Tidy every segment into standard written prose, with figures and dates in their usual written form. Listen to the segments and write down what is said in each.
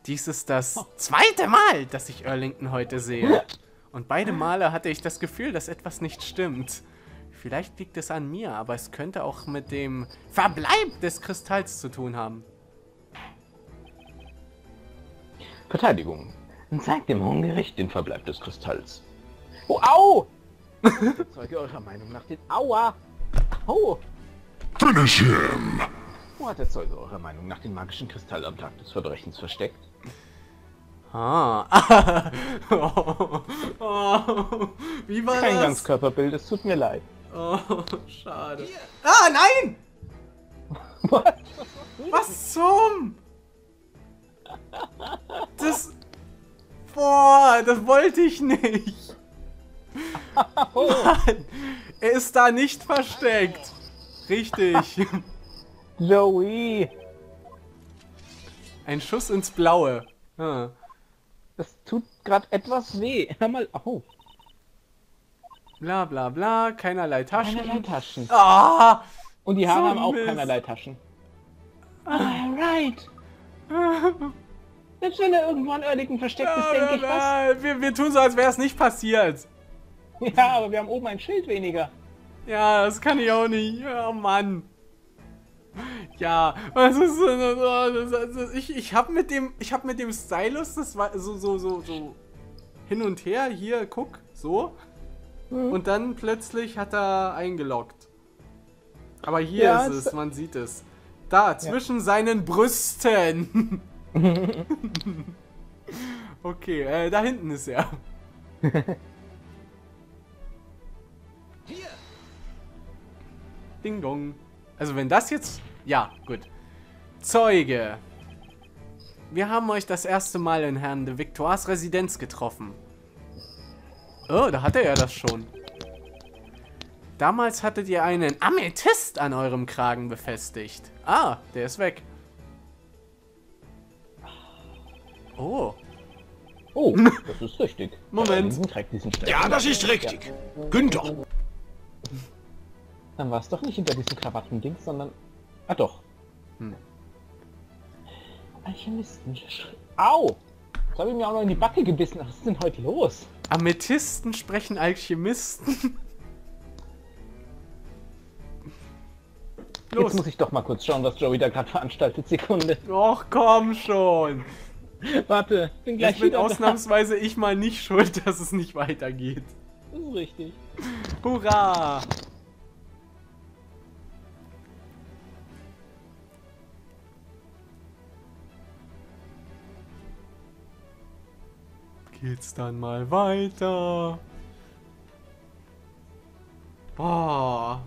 Dies ist das zweite Mal, dass ich Erlington heute sehe. Und beide Male hatte ich das Gefühl, dass etwas nicht stimmt. Vielleicht liegt es an mir, aber es könnte auch mit dem Verbleib des Kristalls zu tun haben. Verteidigung. Zeigt dem Hohen Gericht den Verbleib des Kristalls. Oh, au! Der Zeuge eurer Meinung nach den... Aua! Au! Finish him! Wo hat der Zeuge eurer Meinung nach den magischen Kristall am Tag des Verbrechens versteckt? Ah. Oh. Wie war Kein das? Ganzkörperbild, es tut mir leid. Oh, schade. Ah, nein! What? Was zum? Das... Boah, das wollte ich nicht. Mann, er ist da nicht versteckt. Richtig. Joey! Ein Schuss ins Blaue. Ah. Das tut gerade etwas weh. Hör mal auf. Bla bla bla, keinerlei Taschen. Keinerlei Taschen. Ah! Und die Haare So haben auch Mist. keinerlei Taschen. Alright. Selbst wenn er irgendwo an Oerlikon versteckt ist, denke ich was. Wir tun so, als wäre es nicht passiert. Ja, aber wir haben oben ein Schild weniger. Ja, das kann ich auch nicht. Oh Mann. Ja, was ist ich habe mit dem Stylus, das war so hin und her, hier, guck, so. Und dann plötzlich hat er eingeloggt. Aber hier Ja, ist es, man sieht es. Da, zwischen seinen Brüsten. Okay, da hinten ist er. Ding dong. Also wenn das jetzt... Ja, gut. Zeuge. Wir haben euch das erste Mal in Herrn de Victoires Residenz getroffen. Oh, da hatte er das schon. Damals hattet ihr einen Amethyst an eurem Kragen befestigt. Ah, der ist weg. Oh. Oh, das ist richtig. Moment. Trägt diesen Stein. Ja, das ist richtig. Günther. Dann war es doch nicht hinter diesem Krawattending, sondern... Ah doch. Alchemisten. Au! Jetzt habe ich mir auch noch in die Backe gebissen. Was ist denn heute los? Amethysten sprechen Alchemisten. Los. Jetzt muss ich doch mal kurz schauen, was Joey da gerade veranstaltet. Sekunde. Och, komm schon. Warte, bin gleich Jetzt bin wieder da. ausnahmsweise ich mal nicht schuld, dass es nicht weitergeht. Das ist richtig. Hurra! Geht's dann mal weiter? Boah.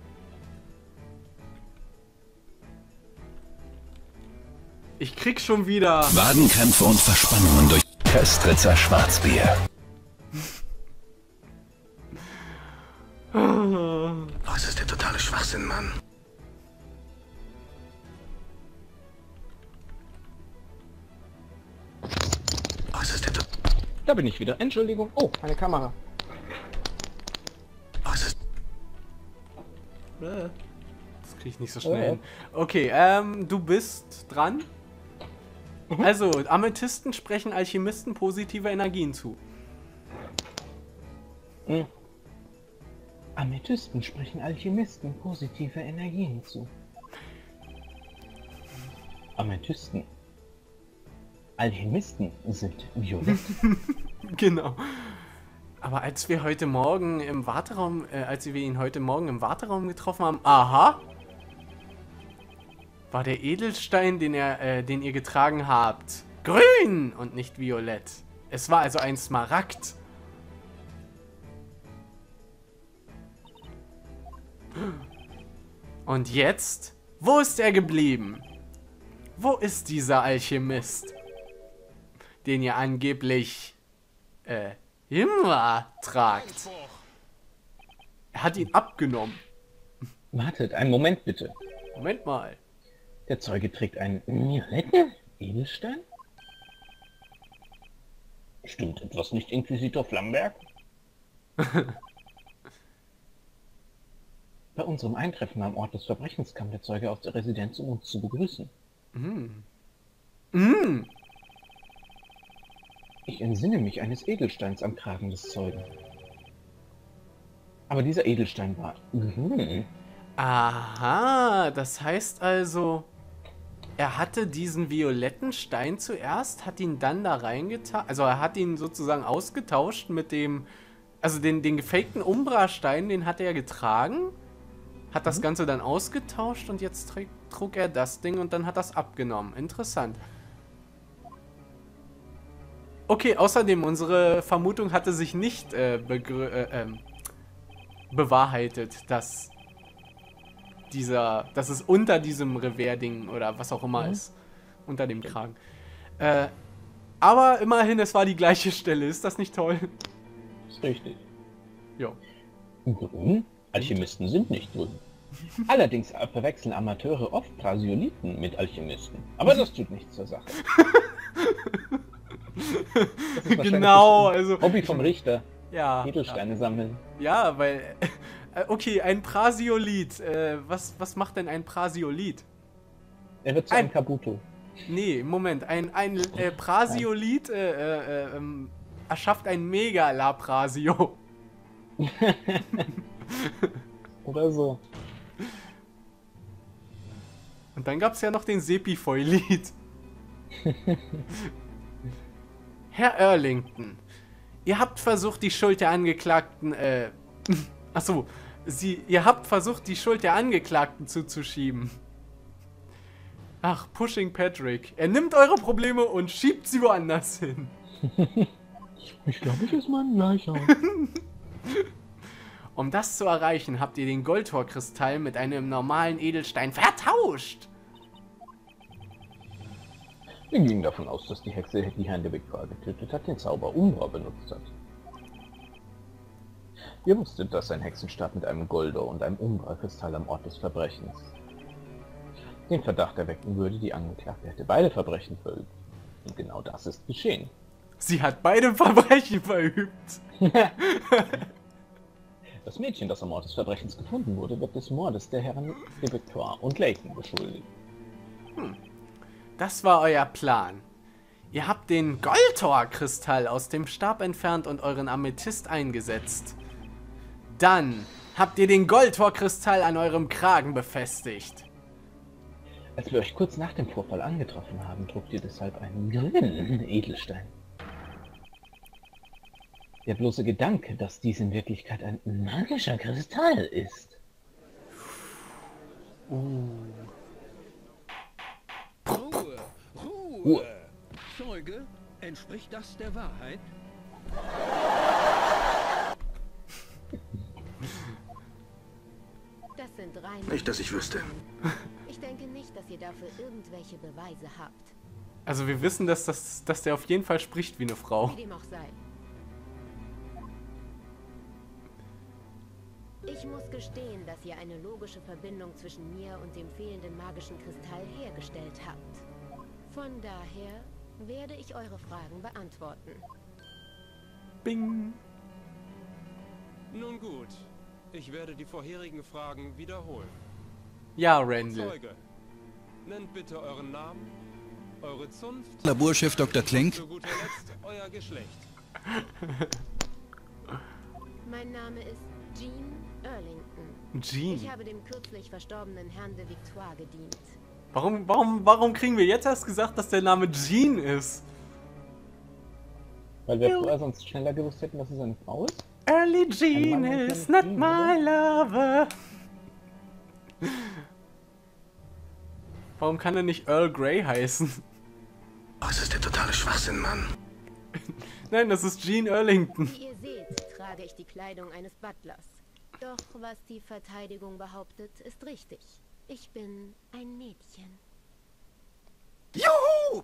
Ich krieg schon wieder... Wadenkrämpfe und Verspannungen durch Köstritzer Schwarzbier. Das ist der totale Schwachsinn, Mann. Was ist der Da bin ich wieder. Entschuldigung. Oh, meine Kamera. Was ist... Das krieg ich nicht so schnell hin. Okay, du bist dran. Also, Amethysten sprechen Alchemisten positive Energien zu. Amethysten sprechen Alchemisten positive Energien zu. Amethysten. Alchemisten sind violett. Genau. Aber als wir heute Morgen im Warteraum, als wir ihn heute Morgen im Warteraum getroffen haben, aha, war der Edelstein, den ihr getragen habt, grün und nicht violett. Es war also ein Smaragd. Und jetzt? Wo ist er geblieben? Wo ist dieser Alchemist, den ihr angeblich, immer tragt? Er hat ihn abgenommen. Wartet, einen Moment bitte. Moment mal. Der Zeuge trägt einen violetten Edelstein? Stimmt etwas nicht, Inquisitor Flamberg? Bei unserem Eintreffen am Ort des Verbrechens kam der Zeuge aus der Residenz, um uns zu begrüßen. Ich entsinne mich eines Edelsteins am Kragen des Zeugen. Aber dieser Edelstein war grün. Aha, das heißt also, er hatte diesen violetten Stein zuerst, hat ihn dann da reingetan, also er hat ihn sozusagen ausgetauscht mit dem, also den gefakten Umbra-Stein, den hat er getragen, hat das Ganze dann ausgetauscht und jetzt trug er das Ding und dann hat das abgenommen. Interessant. Okay, außerdem, unsere Vermutung hatte sich nicht bewahrheitet, dass es unter diesem Revers-Ding oder was auch immer ist. Unter dem Kragen. Aber immerhin, es war die gleiche Stelle. Ist das nicht toll? Ist richtig. Jo. Grün? Alchemisten sind nicht grün. Allerdings verwechseln Amateure oft Prasioliten mit Alchemisten. Aber das tut nichts zur Sache. Das ist Genau, das also... Hobby vom Richter. Ja. Edelsteine sammeln. Ja, weil... Okay, ein Prasiolit. Was macht denn ein Prasiolit? Er wird zu einem Kabuto. Nee, Moment. Ein Prasiolit erschafft ein Mega-Laprasio. Oder so. Und dann gab es ja noch den Sepifoilit. Herr Earlington, ihr habt versucht, die Schuld der Angeklagten, achso, ihr habt versucht, die Schuld der Angeklagten zuzuschieben. Ach, Pushing Patrick. Er nimmt eure Probleme und schiebt sie woanders hin. Ich glaube, ich ist mal ein Gleicher. Um das zu erreichen, habt ihr den Goldtor-Kristall mit einem normalen Edelstein vertauscht. Wir gingen davon aus, dass die Hexe, die Herrn de Victoire getötet hat, den Zauber Umbra benutzt hat. Ihr wusstet, dass ein Hexenstab mit einem Goldor und einem Umbra-Kristall am Ort des Verbrechens den Verdacht erwecken würde, die Angeklagte hätte beide Verbrechen verübt. Und genau das ist geschehen. Sie hat beide Verbrechen verübt. Das Mädchen, das am Ort des Verbrechens gefunden wurde, wird des Mordes der Herren de Victoire und Layton beschuldigt. Das war euer Plan. Ihr habt den Goldtor-Kristall aus dem Stab entfernt und euren Amethyst eingesetzt. Dann habt ihr den Goldtor-Kristall an eurem Kragen befestigt. Als wir euch kurz nach dem Vorfall angetroffen haben, trugt ihr deshalb einen grünen Edelstein. Der bloße Gedanke, dass dies in Wirklichkeit ein magischer Kristall ist. Ruhe! Zeuge, entspricht das der Wahrheit? Das sind reine... Nicht, dass ich wüsste. Ich denke nicht, dass ihr dafür irgendwelche Beweise habt. Also wir wissen, dass der auf jeden Fall spricht wie eine Frau. Wie dem auch sei. Ich muss gestehen, dass ihr eine logische Verbindung zwischen mir und dem fehlenden magischen Kristall hergestellt habt. Von daher werde ich eure Fragen beantworten. Bing. Nun gut, ich werde die vorherigen Fragen wiederholen. Ja, Randall. Zeuge, nennt bitte euren Namen, eure Zunft, Laborchef Dr. Klink. zu guter Letzt euer Geschlecht. Mein Name ist Jean Earlington. Jean. Ich habe dem kürzlich verstorbenen Herrn de Victoire gedient. Warum kriegen wir jetzt erst gesagt, dass der Name Jean ist? Weil wir vorher sonst schneller gewusst hätten, dass es eine Frau ist? Early Jean is not my lover. Warum kann er nicht Earl Grey heißen? Oh, es ist der totale Schwachsinn, Mann. Nein, das ist Jean Earlington. Wie ihr seht, trage ich die Kleidung eines Butlers. Doch was die Verteidigung behauptet, ist richtig. Ich bin ein Mädchen. Juhu!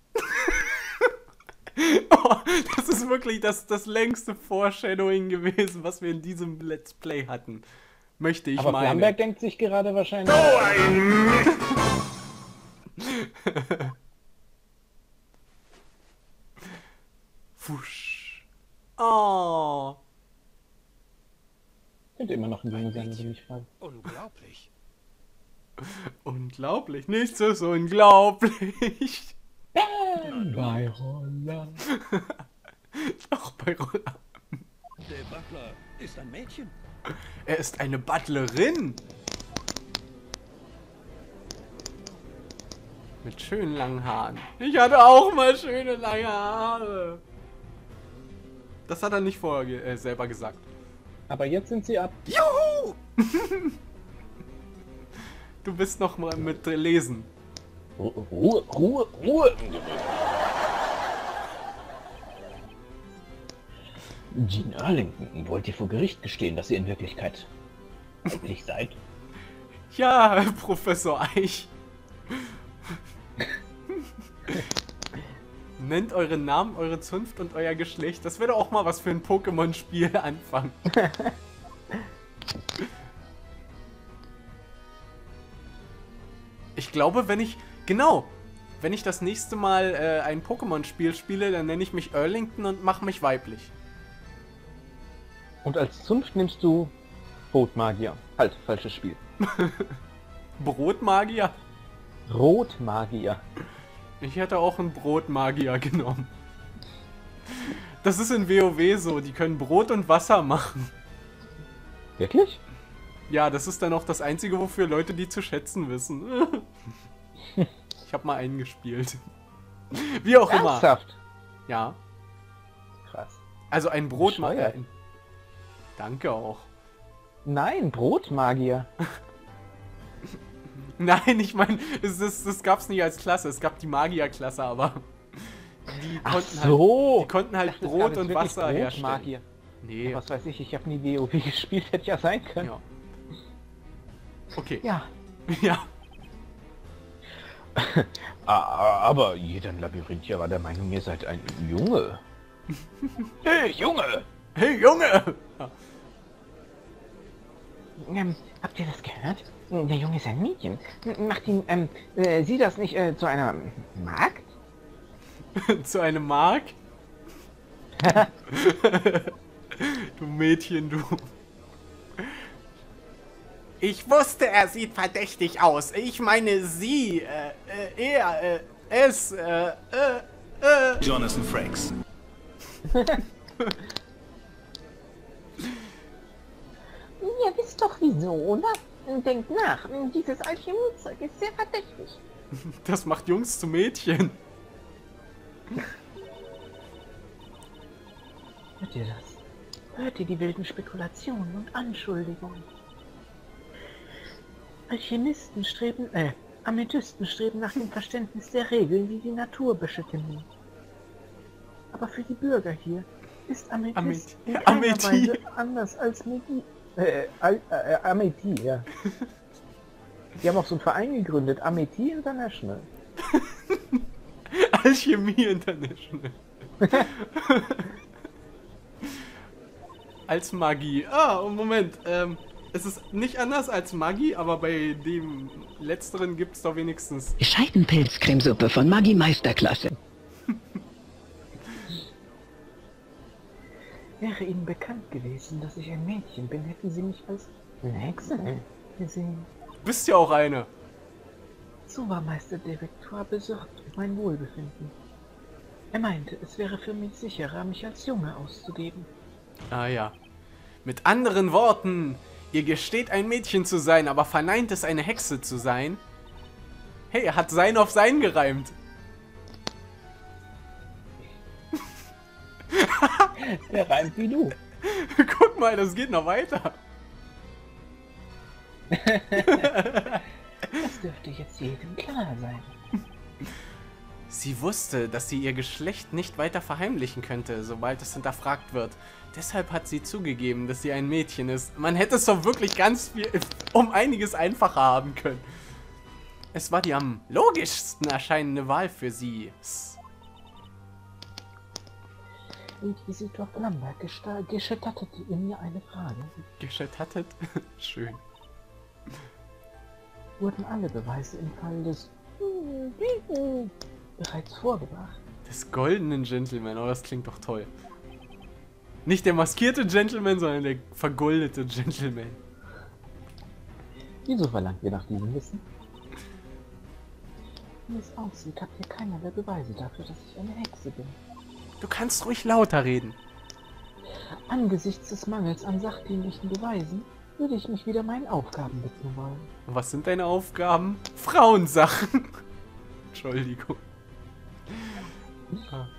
Oh, das ist wirklich das längste Foreshadowing gewesen, was wir in diesem Let's Play hatten. Möchte ich Aber meinen. Flamberg denkt sich gerade wahrscheinlich... Fusch. Oh. Könnte immer noch ein Junge sein, wenn ich mich frage. Unglaublich. Unglaublich. Nichts ist unglaublich. Bei Holland. Auch bei Roller. Der Butler ist ein Mädchen. Er ist eine Butlerin. Mit schönen langen Haaren. Ich hatte auch mal schöne lange Haare. Das hat er nicht vorher selber gesagt. Aber jetzt sind sie ab. Juhu! Du bist noch mal mit lesen. Ruhe, Ruhe, Ruhe! Jean Erlington, wollt ihr vor Gericht gestehen, dass ihr in Wirklichkeit weiblich seid? Ja, Professor Eich. Nennt euren Namen, eure Zunft und euer Geschlecht. Das wäre doch auch mal was für ein Pokémon-Spiel anfangen. Ich glaube, wenn ich das nächste Mal ein Pokémon-Spiel spiele, dann nenne ich mich Erlington und mache mich weiblich. Und als Zunft nimmst du Rotmagier. Halt, falsches Spiel. Brotmagier? Rotmagier. Ich hätte auch einen Brotmagier genommen. Das ist in WoW so, die können Brot und Wasser machen. Wirklich? Ja, das ist dann auch das Einzige, wofür Leute die zu schätzen wissen. Ich habe mal einen gespielt. Wie auch immer. Ernsthaft? Ja. Krass. Also ein Brotmagier. Bescheuert. Danke auch. Nein, Brotmagier. Nein, ich meine, das gab's nicht als Klasse. Es gab die Magierklasse, aber die Ach konnten so. halt, die konnten halt Ich dachte, es Brot gab jetzt und wirklich Wasser herstellen. Brotmagier. Nee, Was weiß ich habe nie WoW gespielt, hätte ja sein können. ja. Okay. Ja. Ja. Aber jeder Labyrinthier war der Meinung, ihr seid ein Junge. Hey, Junge! Hey, Junge! Ja. Habt ihr das gehört? Der Junge ist ein Mädchen. Macht ihn, sie das nicht zu einer Magd? Zu einem Mark? Du Mädchen, du. Ich wusste, er sieht verdächtig aus. Ich meine sie, er, es, Jonathan Frakes. Ihr wisst doch wieso, oder? Denkt nach, dieses Alchemiezeug ist sehr verdächtig. Das macht Jungs zu Mädchen. Hört ihr das? Hört ihr die wilden Spekulationen und Anschuldigungen? Amethysten streben nach dem Verständnis der Regeln, die die Natur beschützen. Aber für die Bürger hier ist Amethyst in keiner Weise anders als Amethi, ja. Die haben auch so einen Verein gegründet, Amethi International. Alchemie International. Als Magie. Ah, Moment. Es ist nicht anders als Magie, aber bei dem letzteren gibt es doch wenigstens... Scheidenpilzcremesuppe von Maggi Meisterklasse. Wäre Ihnen bekannt gewesen, dass ich ein Mädchen bin, hätten Sie mich als Hexe gesehen. Du bist ja auch eine. So war Meister de Victoire besorgt um mein Wohlbefinden. Er meinte, es wäre für mich sicherer, mich als Junge auszugeben. Ah ja. Mit anderen Worten, ihr gesteht ein Mädchen zu sein, aber verneint es, eine Hexe zu sein. Hey, er hat sein auf sein gereimt. Der reimt wie du. Guck mal, das geht noch weiter. Das dürfte jetzt jedem klar sein. Sie wusste, dass sie ihr Geschlecht nicht weiter verheimlichen könnte, sobald es hinterfragt wird. Deshalb hat sie zugegeben, dass sie ein Mädchen ist. Man hätte es doch wirklich ganz viel, um einiges einfacher haben können. Es war die am logischsten erscheinende Wahl für sie. Inquisitor Flamberg gestattete mir eine Frage. Gestattet? Schön. Wurden alle Beweise im Fall des bereits vorgebracht? Des goldenen Gentleman, oh, das klingt doch toll. Nicht der maskierte Gentleman, sondern der vergoldete Gentleman. Wieso verlangt ihr nach diesem Wissen? Wie es aussieht, habt ihr keinerlei Beweise dafür, dass ich eine Hexe bin. Du kannst ruhig lauter reden. Angesichts des Mangels an sachdienlichen Beweisen würde ich mich wieder meinen Aufgaben widmen wollen. Und was sind deine Aufgaben? Frauensachen. Entschuldigung. Ah.